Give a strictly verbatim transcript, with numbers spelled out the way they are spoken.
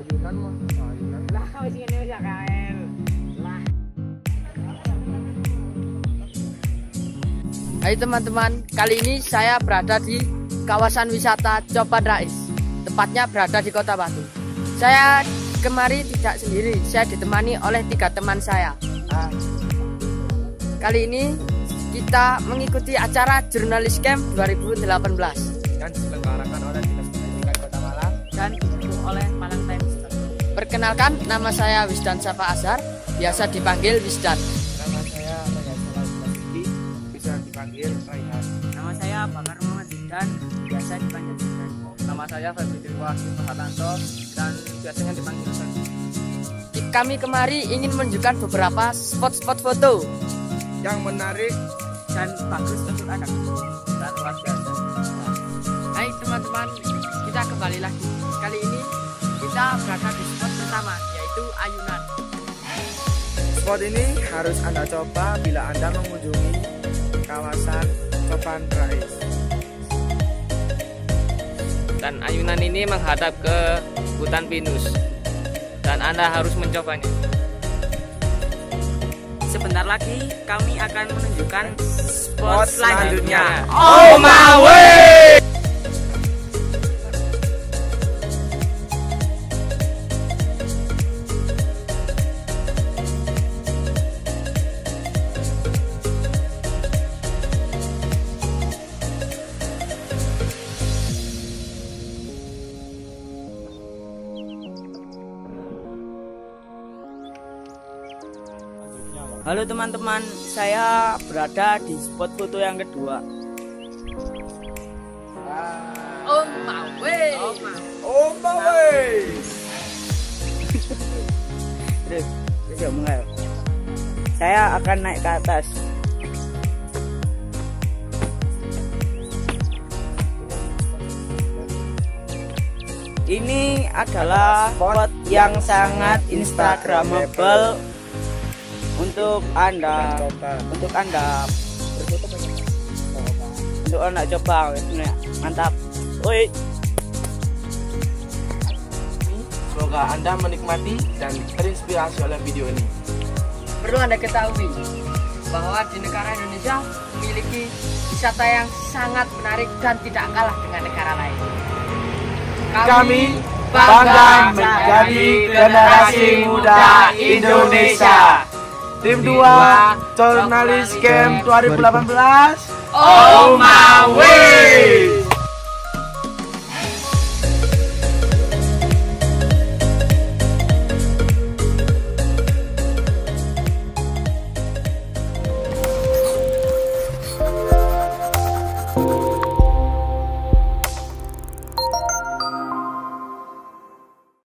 ayunan mah, ayunan. Lah wis ngene wis ya kael. Lah. Hai teman-teman, kali ini saya berada di kawasan wisata Copan Rais. Tepatnya berada di Kota Batu. Saya kemari tidak sendiri, saya ditemani oleh tiga teman saya. Nah, kali ini kita mengikuti acara Jurnalis Camp dua ribu delapan belas Yang diselenggarakan oleh Dinas Pendidikan Kota Malang dan didukung oleh Malang Times. Perkenalkan, nama saya Wisdan Safa Azhar, biasa dipanggil Wisdan. Nama saya Rayhan Salih, bisa dipanggil Rayhan. Nama saya Bakar Muhammad Zidan, biasa dipanggil Zidan. Nama saya Febri Wahyu Mahatanto dan biasanya dipanggil Febri. Kami kemari ingin menunjukkan beberapa spot-spot foto Yang menarik dan bagus untuk anak. dan luar biasa. Hai teman-teman, kita kembali lagi. Kali ini kita berada di spot pertama, yaitu ayunan. Spot ini harus Anda coba bila Anda mengunjungi kawasan Copan Rais. Dan ayunan ini menghadap ke hutan pinus dan Anda harus mencobanya. Sebentar lagi kami akan menunjukkan Spot spot selanjutnya. Oh my way! Halo teman-teman, saya berada di spot foto yang kedua. Oh my way! Oh my way! Terus, terus ya, mulai. Saya akan naik ke atas. Ini adalah spot yang sangat instagramable untuk Anda, untuk Anda, untuk Anda coba, mantap. Woi. Semoga Anda menikmati dan terinspirasi oleh video ini. Perlu Anda ketahui bahwa di negara Indonesia memiliki wisata yang sangat menarik dan tidak kalah dengan negara lain. Kami bangga menjadi generasi muda Indonesia. Tim dua Jurnalis Camp dua ribu delapan belas. Oh my way!